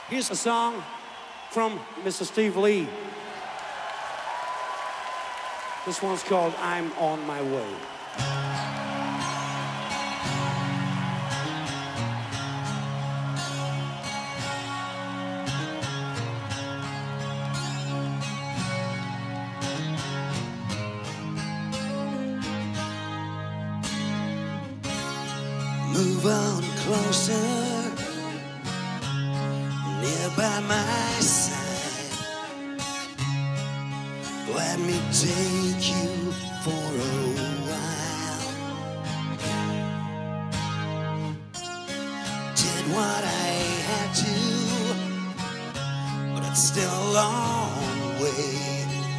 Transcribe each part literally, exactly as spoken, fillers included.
Here's a song from Mister Steve Lee. This one's called I'm on My Way. Move on closer, near by my side. Let me take you for a while. Did what I had to, but it's still a long way.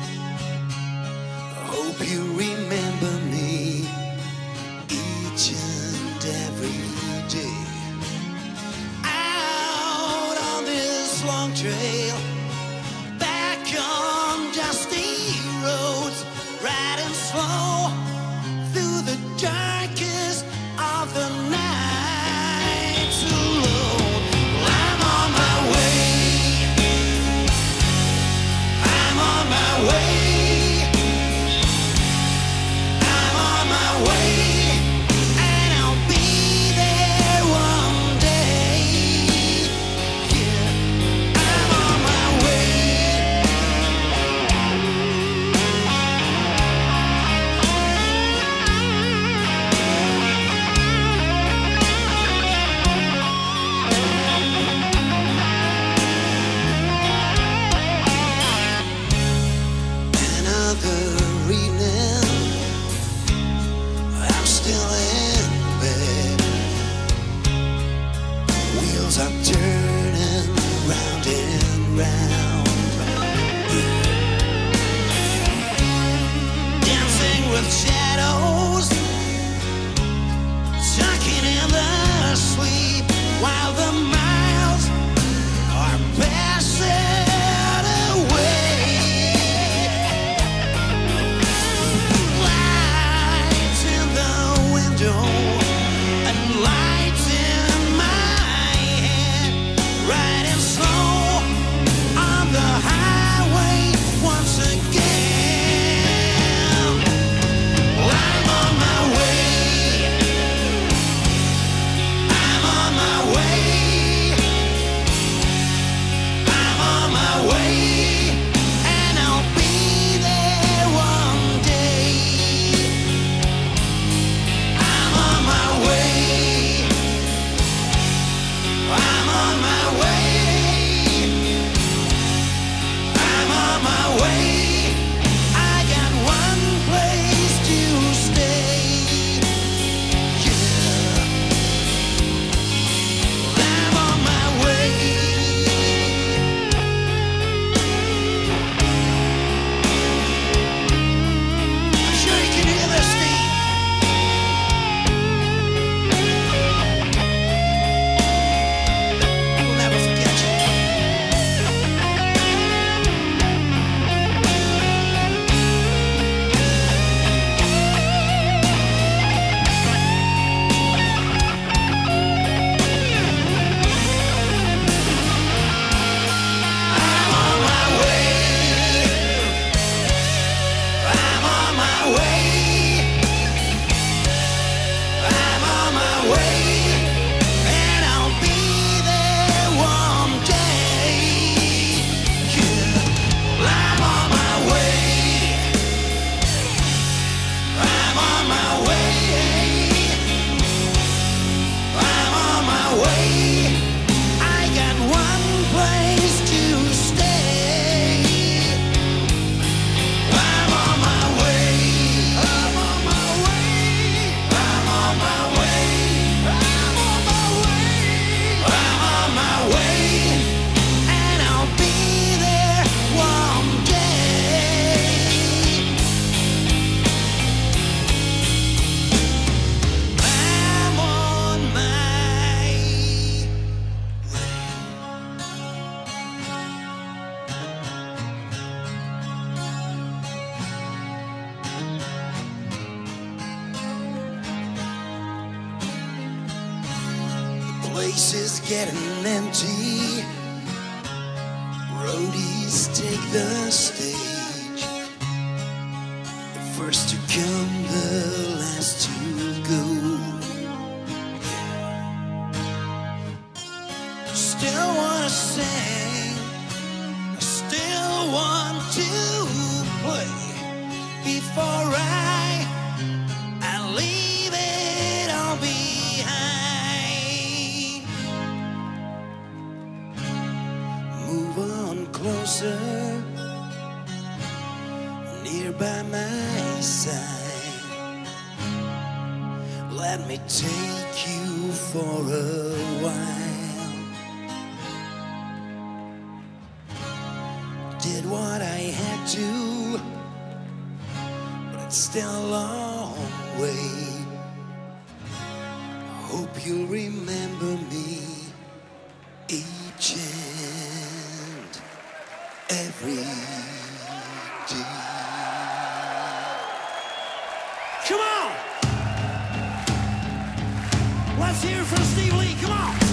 I hope you remember me each and every day. Out on this long trail, back on dusty roads, riding slow through the darkest of the nights alone. I'm on my way, I'm on my way, I'm on my way. I'm turning round and round, dancing with shadows, tucking in the sleep, while the miles are passing away. Lights in the window and lights in my riding slow on the highway once again. I'm on my way, I'm on my way, I'm on my way, and I'll be there one day. I'm on my way, I'm on my way. Place is getting empty, Roadies take the stage, the first to come, the last to go. Still wanna sing, I still want to play before I, I leave it all behind. Move on closer, near by my side. Let me take you for a while. Did what I had to, but it's still a long way. Hope you'll remember me each and every day. Come on! Let's hear it for Steve Lee, come on!